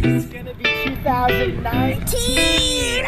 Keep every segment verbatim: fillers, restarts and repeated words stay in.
It's gonna be two thousand nineteen.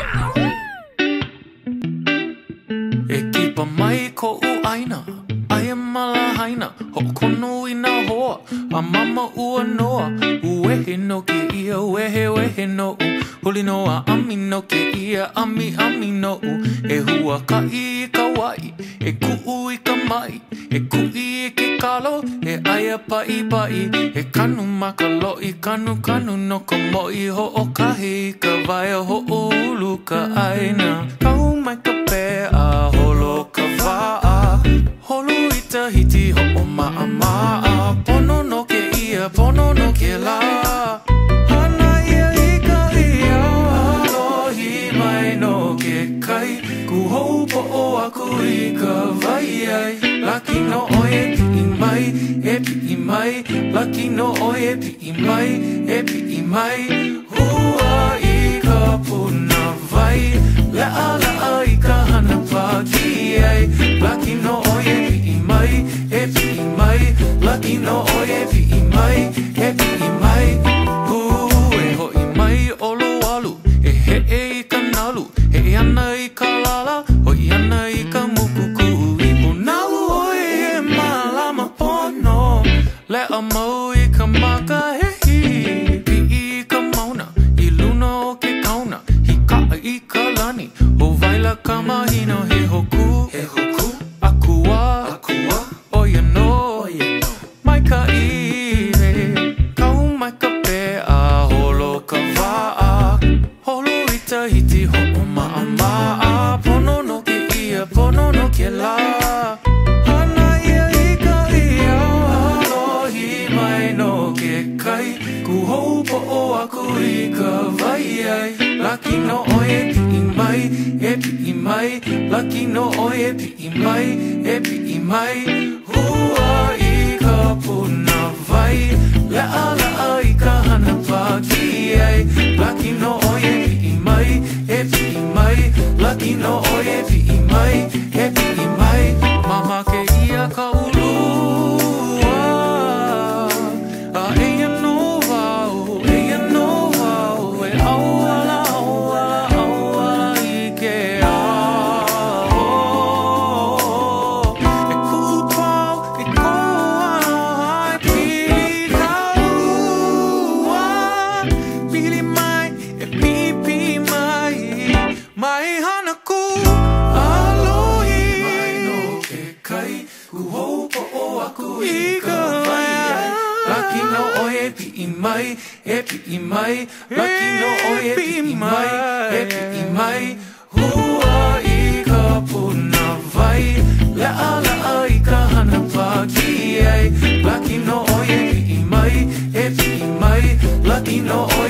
E kipa mai ko u aina, aia malahaina, ho kono i na hoa, a mama ua noa, uehe no ke ia, uehe uehe no u, huli noa ami no ke ia, ami ami no u, e hua ka i ka wai, e kuu i ka mai, e kui i ke kalo, e aia pai pai, e kanu makalo i kanu kanu no ka moi, ho o kahi ka vai, ho o ulu ka aina, kau mai ka pea, holo ka waa, holo i tahiti ho o maa maa, pono no ke ia, pono no ke la, hana ia i ka ia, alohi mai no ke kai, ku hou po o aku i ka vai ai, laki no oe pi i mai, e pi i mai, laki no oe pi i mai, e pi i mai, hua i ka puna vai, lea lea i ka hana paki ai, laki no oe pi i mai, e pi i mai, laki no oe pi i mai, e pi i mai, hu e ho i mai olo alu, e he e i ka nalu, he e ana i ka lala, ho i ana i ka mukuku, i punau oe e malama pono, lea mau i ka maka he hi, pi i ka mauna, i luna o ke kauna, hi ka i ka lani, ho vaila ka mahino he hoku, he hoku, akua, akua, oia no, oia no, mai ka ire, kau mai ka pea, holo ka waa, holo i tahiti ho o maa maa, pono no ke ia, pono no ke la, hana ia i ka ia, alohi mai no ke kai, ku hou po o aku i ka vai ai, laki no oe pi i mai, e pi i mai, laki no oe pi i mai, e pi i mai, hua i ka puna vai, lea lea i ka hana paki ai, laki no oe pi i mai, e pi i mai, laki no oe pi i mai, e pi i mai, mama ke ia ka ulua, a eia no wau, eia no wau, e auala, auala, auala i ke ao. E kupau, e koano ai, pili ka ua, pili mai, e pipi mai, mai hana ku, alohi mai no ke kai, ku hou po o aku i ka vai ai, laki no oe pi i mai, e pi i mai, laki no oe pi i mai, e pi i mai, hua i ka puna vai, lea lea i ka hana paki ai, laki no oe pi i mai, e pi i mai, laki no oe